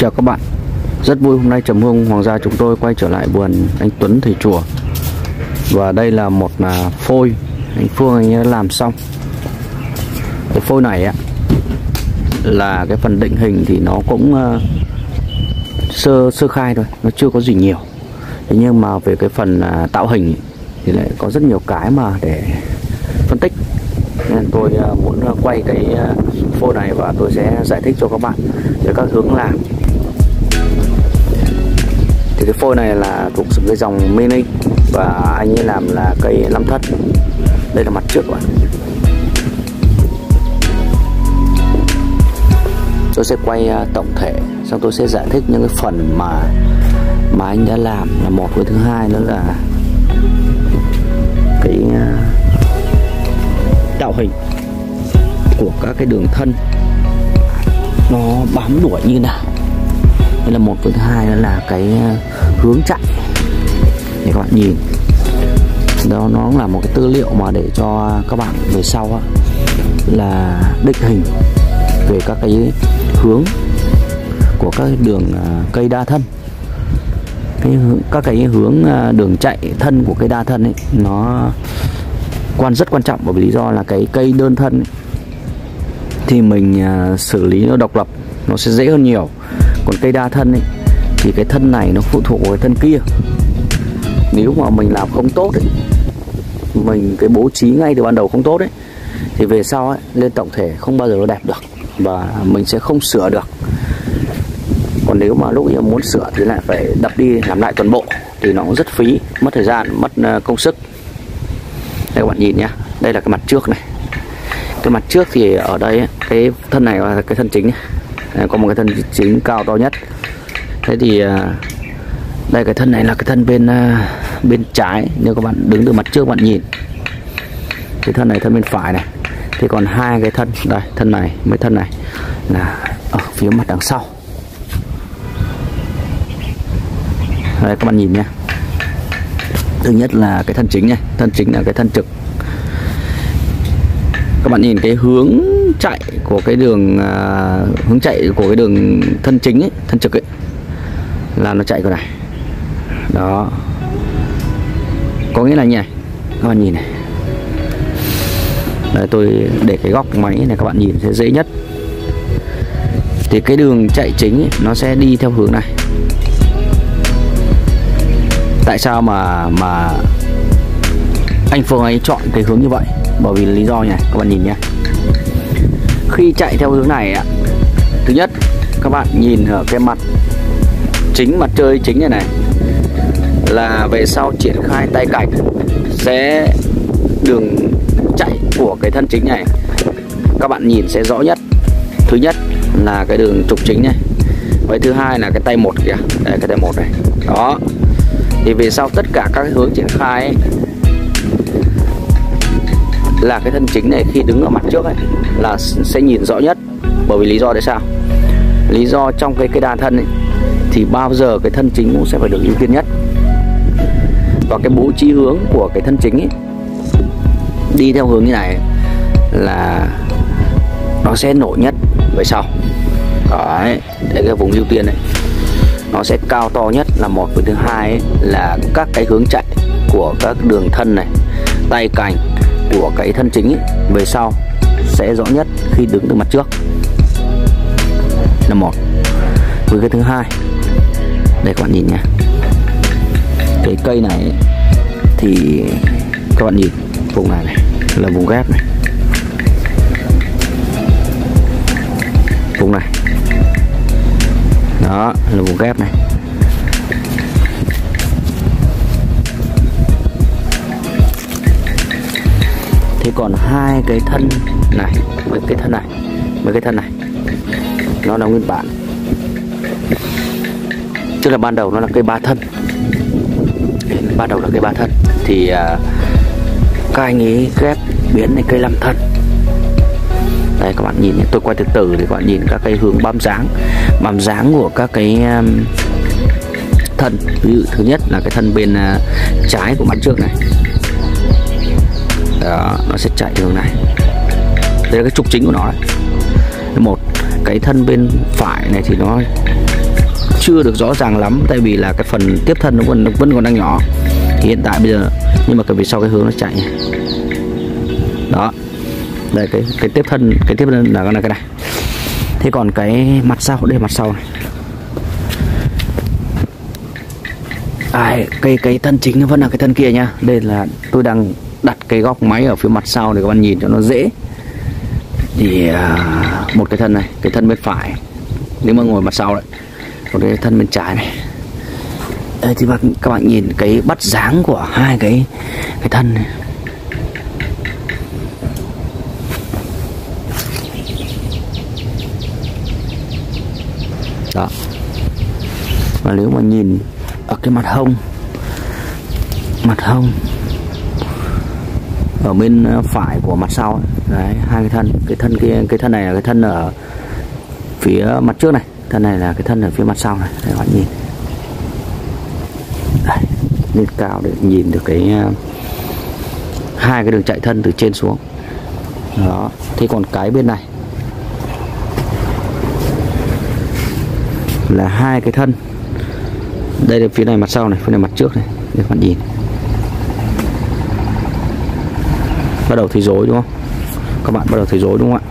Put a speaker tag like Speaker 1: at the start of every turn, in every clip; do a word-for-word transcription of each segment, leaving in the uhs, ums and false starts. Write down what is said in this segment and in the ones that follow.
Speaker 1: Chào các bạn, rất vui hôm nay Trầm Hương Hoàng Gia chúng tôi quay trở lại vườn anh Tuấn thầy chùa. Và đây là một là phôi anh Phương anh đã làm xong. Cái phôi này á là cái phần định hình thì nó cũng uh, sơ sơ khai thôi, nó chưa có gì nhiều. Thế nhưng mà về cái phần uh, tạo hình thì lại có rất nhiều cái mà để phân tích. Nên tôi uh, muốn uh, quay cái uh, phôi này và tôi sẽ giải thích cho các bạn về các hướng làm. Thì cái phôi này là thuộc cái dòng mini và anh ấy làm là cây năm thất. Đây là mặt trước các bạn. Tôi sẽ quay tổng thể, xong tôi sẽ giải thích những cái phần mà mà anh đã làm là một. Với thứ hai nữa là cái tạo hình của các cái đường thân nó bám đuổi như nào. Đây là một. Với thứ hai nữa là cái hướng chạy để các bạn nhìn. Đó, nó là một cái tư liệu mà để cho các bạn về sau á, là định hình về các cái hướng của các đường cây đa thân. Cái các cái hướng đường chạy thân của cây đa thân ấy nó quan rất quan trọng, bởi vì lý do là cái cây đơn thân ấy, thì mình xử lý nó độc lập nó sẽ dễ hơn nhiều. Còn cây đa thân ấy, thì cái thân này nó phụ thuộc vào cái thân kia. Nếu mà mình làm không tốt ấy, mình cái bố trí ngay từ ban đầu không tốt ấy, thì về sau ấy, lên tổng thể không bao giờ nó đẹp được và mình sẽ không sửa được. Còn nếu mà lúc muốn sửa thì lại phải đập đi làm lại toàn bộ thì nó cũng rất phí, mất thời gian, mất công sức. Đây các bạn nhìn nhá, đây là cái mặt trước này. Cái mặt trước thì ở đây ấy, cái thân này là cái thân chính này. Đây, có một cái thân chính cao to nhất. Thế thì đây cái thân này là cái thân bên bên trái. Nếu các bạn đứng từ mặt trước bạn nhìn, cái thân này thân bên phải này. Thì còn hai cái thân đây, thân này mấy thân này là ở phía mặt đằng sau. Đây các bạn nhìn nhé. Thứ nhất là cái thân chính này, thân chính là cái thân trực. Các bạn nhìn cái hướng chạy của cái đường uh, hướng chạy của cái đường thân chính ấy, thân trực ấy, là nó chạy cái này. Đó. Có nghĩa là như này. Các bạn nhìn này. Đây, tôi để cái góc máy này các bạn nhìn sẽ dễ nhất. Thì cái đường chạy chính ấy, nó sẽ đi theo hướng này. Tại sao mà mà anh Phương ấy chọn cái hướng như vậy? Bởi vì lý do này, các bạn nhìn nhé. Khi chạy theo hướng này ạ, thứ nhất các bạn nhìn ở cái mặt chính, mặt chơi chính này này, là về sau triển khai tay cạch sẽ đường chạy của cái thân chính này các bạn nhìn sẽ rõ nhất. Thứ nhất là cái đường trục chính này, với thứ hai là cái tay một kìa, đây cái tay một này. Đó. Thì về sau tất cả các hướng triển khai ấy, là cái thân chính này khi đứng ở mặt trước ấy là sẽ nhìn rõ nhất. Bởi vì lý do tại sao? Lý do trong cái cây đa thân ấy, thì bao giờ cái thân chính cũng sẽ phải được ưu tiên nhất. Và cái bố trí hướng của cái thân chính ấy, đi theo hướng như này là nó sẽ nổi nhất về sau. Đấy, để cái vùng ưu tiên này nó sẽ cao to nhất là một. Với thứ hai ấy, là các cái hướng chạy của các đường thân này, tay cành của cái thân chính ấy, về sau sẽ rõ nhất khi đứng từ mặt trước là một. Với cái thứ hai, đây các bạn nhìn nha, cái cây này ấy, thì các bạn nhìn vùng này này là vùng ghép này, vùng này đó là vùng ghép này. Thế còn hai cái thân này với cái thân này với cái thân này nó là nguyên bản, tức là ban đầu nó là cây ba thân. Ban đầu là cây ba thân thì uh, các anh ấy ghép biến thành cây năm thân. Đây các bạn nhìn, tôi quay từ từ để các bạn nhìn các cái hướng bám dáng, bám dáng của các cái um, thân. Ví dụ thứ nhất là cái thân bên uh, trái của mặt trước này. Đó, nó sẽ chạy hướng này. Đây là cái trục chính của nó. Một cái thân bên phải này thì nó chưa được rõ ràng lắm, tại vì là cái phần tiếp thân nó vẫn nó vẫn còn đang nhỏ. Thì hiện tại bây giờ, nhưng mà cái vì sau cái hướng nó chạy này. Đó, đây cái cái tiếp thân, cái tiếp thân là cái này cái này. Thế còn cái mặt sau, đây mặt sau này. À, cái cái thân chính nó vẫn là cái thân kia nha. Đây là tôi đang đặt cái góc máy ở phía mặt sau để các bạn nhìn cho nó dễ. Thì uh, một cái thân này, cái thân bên phải nếu mà ngồi mặt sau đấy, còn cái thân bên trái này. Đây thì các bạn nhìn cái bắt dáng của hai cái cái thân này. Đó. Và nếu mà nhìn ở cái mặt hông, mặt hông ở bên phải của mặt sau ấy. Đấy, hai cái thân, cái thân kia, cái thân này là cái thân ở phía mặt trước này, thân này là cái thân ở phía mặt sau này. Để các bạn nhìn. Đây, lên cao để nhìn được cái hai cái đường chạy thân từ trên xuống. Đó. Thế còn cái bên này là hai cái thân. Đây là phía này mặt sau này, phía này mặt trước này, để các bạn nhìn. Bắt đầu thấy rối đúng không? Các bạn bắt đầu thấy rối đúng không ạ?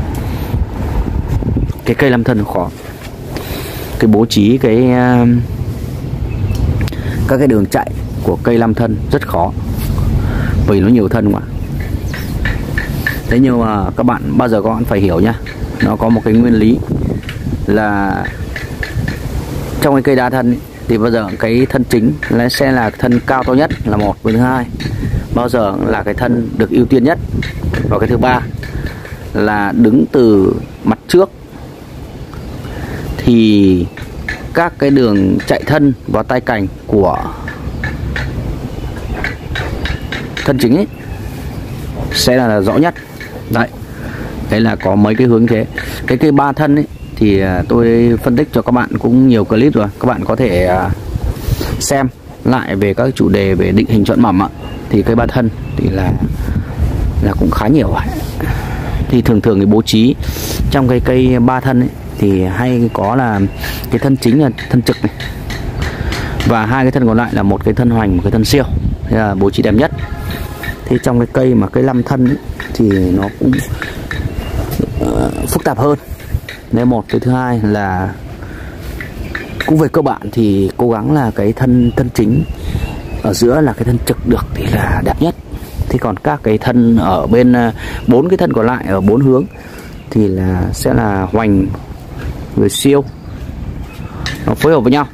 Speaker 1: Cái cây lâm thân nó khó. Cái bố trí cái uh, các cái đường chạy của cây lâm thân rất khó, vì nó nhiều thân quá. Thế nhưng mà các bạn bao giờ các bạn phải hiểu nhá, nó có một cái nguyên lý là trong cái cây đa thân ấy, thì bao giờ cái thân chính nó sẽ là thân cao to nhất là một, và thứ hai bao giờ là cái thân được ưu tiên nhất, và cái thứ ba là đứng từ mặt trước thì các cái đường chạy thân và tay cành của thân chính ấy sẽ là, là rõ nhất. Đấy, đấy là có mấy cái hướng thế. Cái cây ba thân ấy thì tôi phân tích cho các bạn cũng nhiều clip rồi, các bạn có thể xem lại về các chủ đề về định hình chọn mầm ạ. Thì cây ba thân thì là là cũng khá nhiều rồi. Thì thường thường cái bố trí trong cái cây ba thân ấy, thì hay có là cái thân chính là thân trực này, và hai cái thân còn lại là một cái thân hoành, một cái thân siêu. Thế là bố trí đẹp nhất. Thì trong cái cây mà cây năm thân ấy, thì nó cũng uh, phức tạp hơn. Nên một, cái thứ hai là cũng về cơ bản thì cố gắng là cái thân thân chính ở giữa là cái thân trực được thì là đẹp nhất. Thế còn các cái thân ở bên bốn cái thân còn lại ở bốn hướng thì là sẽ là hoành người siêu, nó phối hợp với nhau.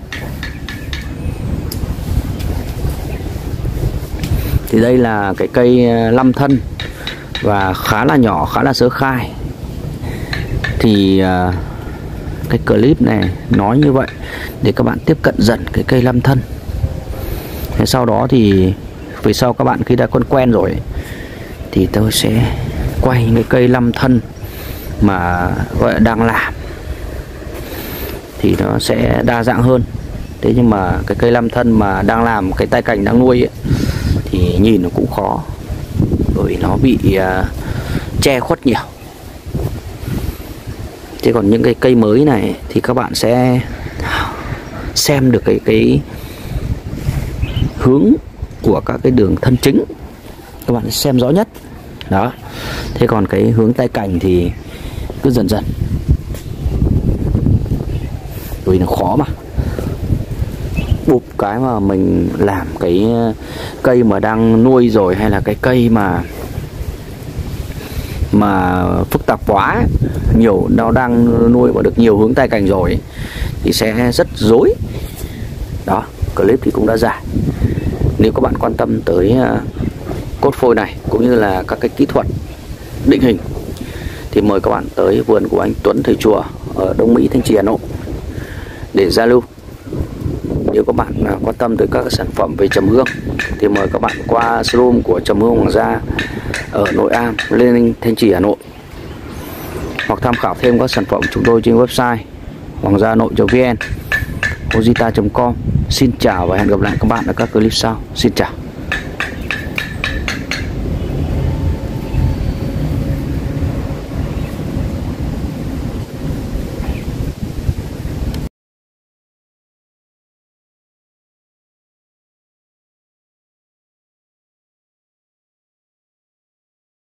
Speaker 1: Thì đây là cái cây năm thân và khá là nhỏ, khá là sơ khai. Thì uh, cái clip này nói như vậy để các bạn tiếp cận dần cái cây năm thân. Thế sau đó thì về sau các bạn khi đã quen quen rồi thì tôi sẽ quay những cái cây năm thân mà gọi là đang làm thì nó sẽ đa dạng hơn. Thế nhưng mà cái cây năm thân mà đang làm, cái tay cành đang nuôi ấy, thì nhìn nó cũng khó, bởi nó bị uh, che khuất nhiều. Thế còn những cái cây mới này thì các bạn sẽ xem được cái cái hướng của các cái đường thân chính, các bạn xem rõ nhất. Đó. Thế còn cái hướng tay cành thì cứ dần dần, vì nó khó mà. Bụp cái mà mình làm cái cây mà đang nuôi rồi, hay là cái cây mà mà phức tạp quá, nhiều nó đang nuôi và được nhiều hướng tay cành rồi thì sẽ rất rối. Đó, clip thì cũng đã dài. Nếu các bạn quan tâm tới cốt phôi này cũng như là các cái kỹ thuật định hình thì mời các bạn tới vườn của anh Tuấn Thầy Chùa ở Đông Mỹ, Thanh Trì, Hà Nội để giao lưu. Nếu các bạn quan tâm tới các sản phẩm về trầm hương thì mời các bạn qua showroom của Trầm Hương Hoàng Gia ở Nội Am, Lê Ninh, Thanh Trì, Hà Nội, hoặc tham khảo thêm các sản phẩm chúng tôi trên website hoàng gia nội chấm vn, ojita chấm com. Xin chào và hẹn gặp lại các bạn ở các clip sau. Xin chào.